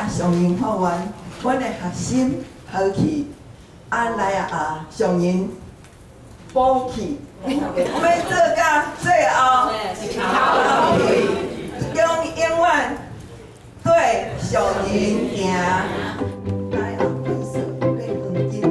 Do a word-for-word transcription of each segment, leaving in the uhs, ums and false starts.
上人法院，阮的学心好气，啊来啊啊上人补气，要做到最后，永永远对上人行。来啊，分手对黄金。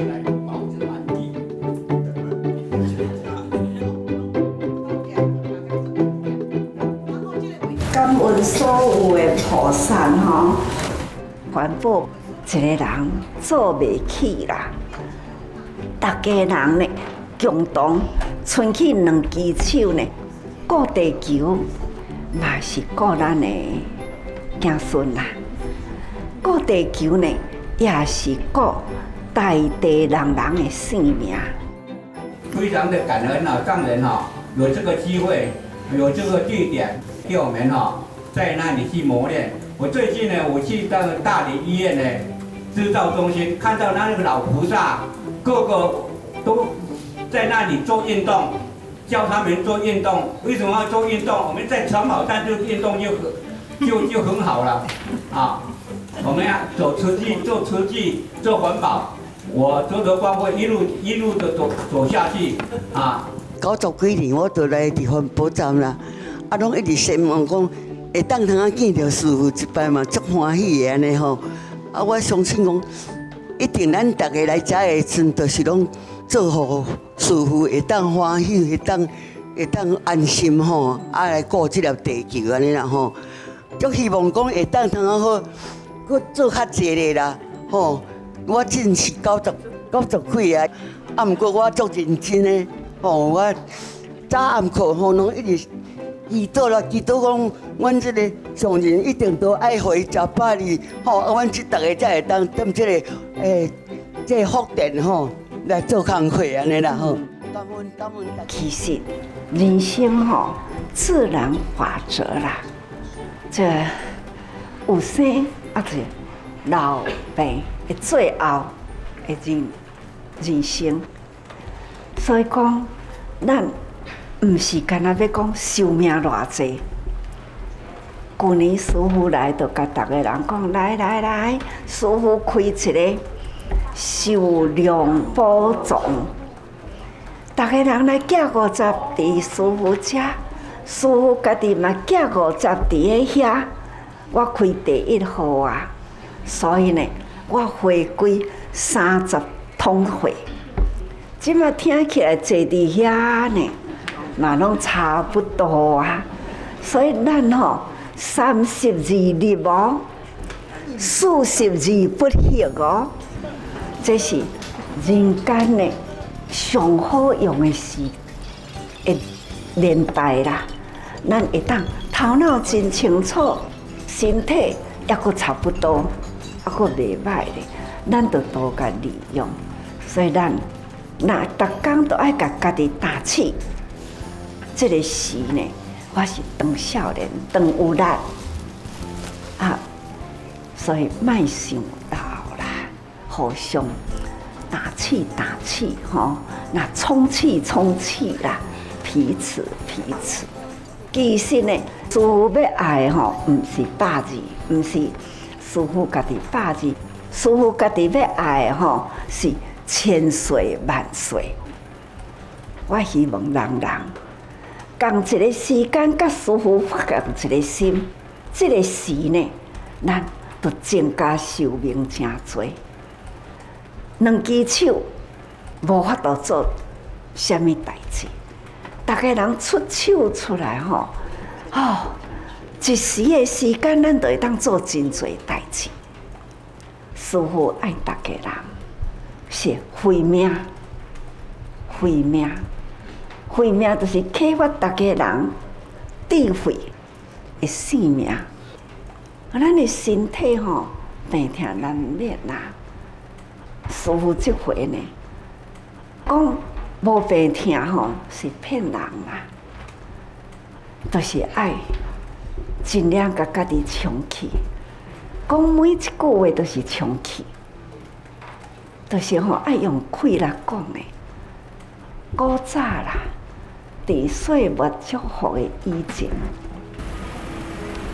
感恩所有的菩萨吼，环保一个人做袂起啦。大家人呢共同伸起两只手呢，顾地球，嘛是顾咱的子孙啦。顾地球呢，也是顾大地人人的性命。 非常的感恩啊，上人哈、有这个机会，有这个地点。 给我们哈，在那里去磨练。我最近呢，我去到大理医院呢，制造中心，看到那个老菩萨，个个都在那里做运动，教他们做运动。为什么要做运动？我们在长跑站就运动就就就很好了啊。我们要走慈济，做慈济，做环保。我周德光会一路一路的走走下去啊。 九十几年我就来地环保站啦。 啊，拢一直希望讲会当通啊见到师傅一摆嘛，足欢喜的安尼吼。啊，我相信讲，一定咱大家来遮的阵，就是拢做互师傅会当欢喜，会当会当安心吼。啊，来顾这粒地球安尼啦吼。足希望讲会当通啊好，搁做较济咧啦吼。我真是九十九十几啊，啊，毋过我足认真的吼，我早暗课吼拢一直。 祈祷啦，祈祷讲，阮即个上人一定都爱互伊食饱哩，吼，啊，阮即逐个才会当踮即个诶，即个福田吼来做工课安尼啦吼。感恩感恩。 其实人生吼，自然法则啦，这有生啊，是老病的最后的人人生，所以讲咱。 毋是干那要讲寿命偌济。去年师傅来，就甲逐个人讲：来来来，师傅开一个寿量保障。逐个人来寄五十伫师傅遮，师傅家己嘛寄五十伫咧遐。我开第一号啊，所以呢，我回归三十通会。即马听起来坐伫遐呢。 嘛，拢差不多啊，所以咱吼三十而立哦，四十而不惑哦，这是人间的上好用的时的年代啦。咱会当头脑真清楚，身体也阁差不多，也阁袂歹咧，咱就多加利用。所以咱若逐工都爱甲家己打气。 这个时呢，我是当少年，当有力啊，所以卖想老啦，互相打气打气吼，那充气充气啦，彼此彼此。其实呢，师父要爱吼，毋是百字，毋是师父家己百字，师父家己要爱吼，是千岁万岁。我希望人人。 共一个时间，甲师父发共一个心，这个时呢，咱就增加寿命真多。两只手无法度做什么代志，大家人出手出来吼，哦，一时的时间，咱就会当做真多代志。师父爱大家人，是慧命，慧命。 慧命就是启发大家人智慧的性命。啊，咱的身体吼病痛难免啦。师父这回呢，讲无病痛吼是骗人啦，就是爱尽量甲家己充气。讲每一句话都是充气，就是吼爱用气来讲的。古早啦。 伫岁末祝福的以前，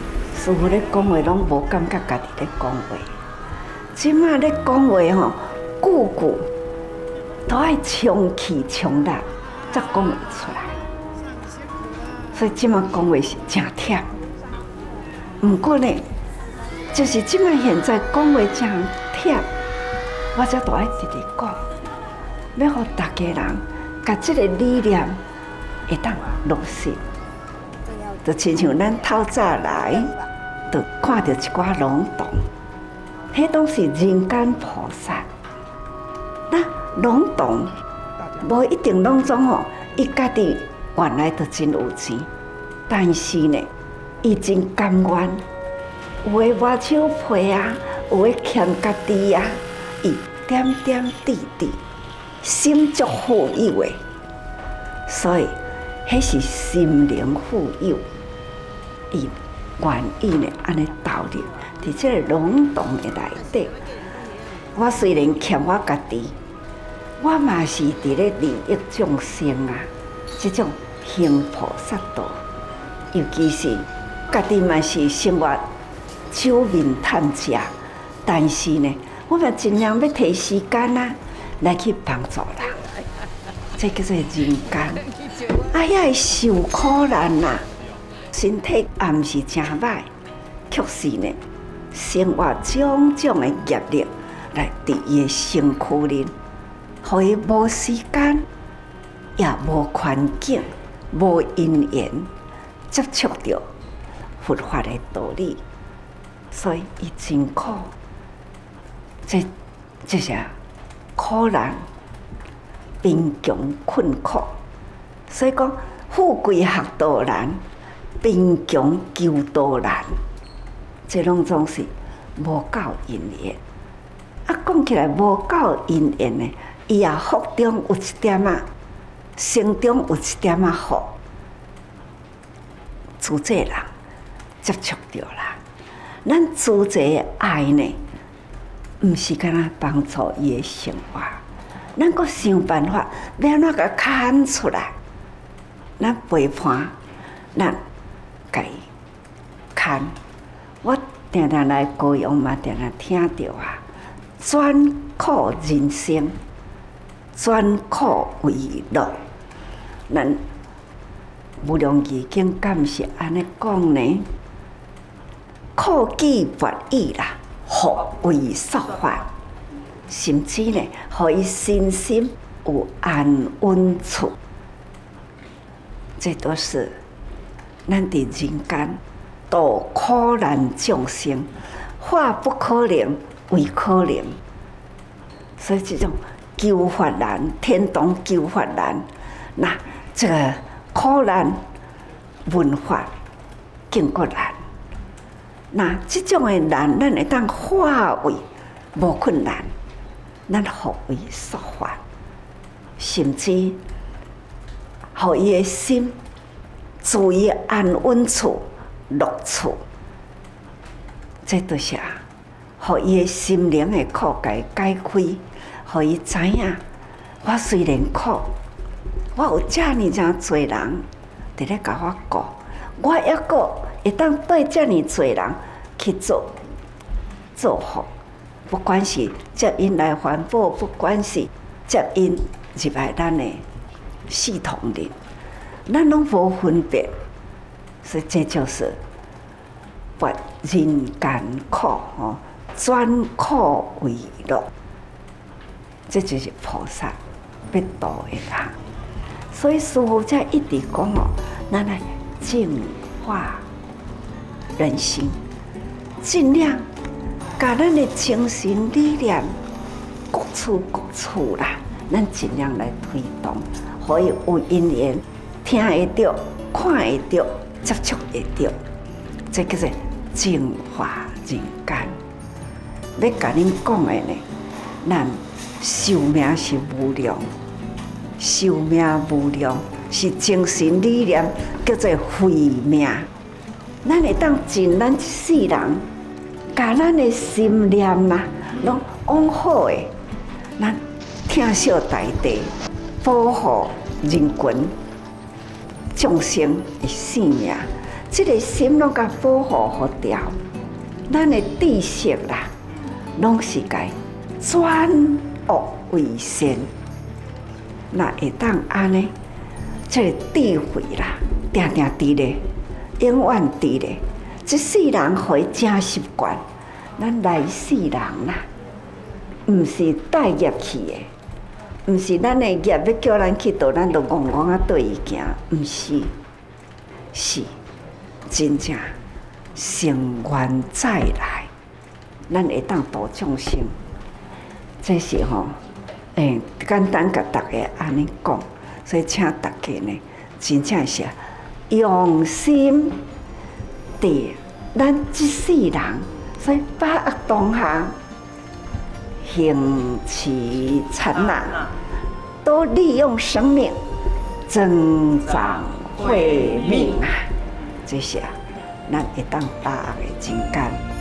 师傅咧讲话拢无感觉家己咧讲话，即马咧讲话吼，句句都爱冲气冲力才讲会出来。所以即马讲话是真忝。毋过呢，就是即马现在讲话真忝，我才都爱直直讲，要互大家人甲即个理念会当落实。就亲像咱透早来，就看到一寡龙洞，迄拢是人间菩萨。那龙洞无一定拢总吼，伊家己原来就真有钱，但是呢，伊真甘愿，有诶挖手皮啊，有诶欠家己啊，伊点点滴滴，心足富有诶，所以迄是心灵富有。伊愿意呢，安尼投入伫即个龙洞的内底。我虽然欠我家己，我嘛是伫咧利益众生啊！即种行菩萨道，尤其是家己嘛是生活手面趁食，但是呢，我嘛尽量要摕时间啊来去帮助人，这叫做人间。啊，遐受苦难呐！身体也毋是真歹，却是呢，生活种种的业力来伫伊的身躯里，互伊无时间，也无环境，无因缘接触到佛法的道理，所以伊真苦。这这些苦难、贫穷、困苦，所以讲富贵学道难。贫穷求道难，这拢总是无够因缘。啊，讲起来无够因缘呢，伊也福中有一点啊，生中有一点啊福，自济人接触到啦。咱自济的爱呢，毋是干那帮助伊的生活，咱阁想办法要安怎甲牵出来，咱陪伴，咱。看，我常常来高雄嘛，常常听到啊，转苦人生，转苦为乐。咱无量义经敢是安尼讲呢？苦记佛意啦，福为速法，甚至呢，互伊身心有安稳处，这都是。咱伫人间度苦难众生，化不可能为可能，所以这种求法难，天堂求法难，那这个苦难文化更过难。那这种的难，咱会当化为无困难，咱化为速法，甚至互伊的心。注意安稳处、乐处，这都是啊，互伊的心灵的苦解解开，互伊知影，我虽然苦，我有遮尔真多人伫咧甲我顾，我抑个会当对遮尔多人去做做福，不管是接因来环保，不管是接因入来咱的系统里。咱拢无分别，所以这就是把人间苦吼转苦为乐，这就是菩萨要度的人。所以师父才一直讲哦，咱来净化人心，尽量把咱的精神理念各处各处啦，咱尽量来推动，可以有因缘。听会到，看会到，接触会到，这叫做净化人间。要甲恁讲的呢，咱寿命是无量，寿命无量是精神理念，叫做慧命。咱会当尽咱一世人，甲咱的心念嘛，拢往好的，咱疼惜大地，保护人群。众生的性命， 这个心拢甲保护好掉，咱的知识啦，拢是该转恶为善，那会当安尼，这个智慧啦，定定伫咧，永远伫咧。这世人互伊正习惯，咱来世人啦，毋是带业去的，毋是咱的业要叫咱去倒，咱就戆戆啊对伊行，毋是，是真正成愿再来，咱会当度众生。这是吼，诶，简单甲大家安尼讲，所以请大家呢，真正是用心伫咱即世人，所以把握当下，行其禅那，都利用生命增长慧命啊，这些咱会当把握的真干。